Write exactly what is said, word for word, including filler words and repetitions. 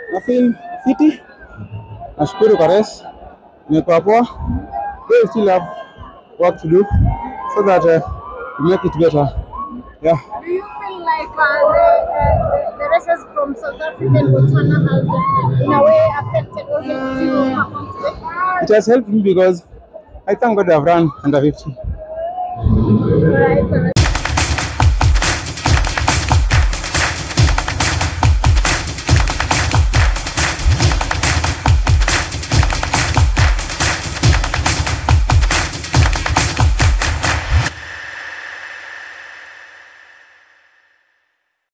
I feel fiti. Nashukuru kwa race. Nimekuwa poa. We still have work to do so that uh, we make it better. Yeah. Do you feel like uh, the, uh, the, the races from South Africa and Botswana has uh, in a way affected or helped you perform today? It has helped me because I thank God I've run under fifty. Right.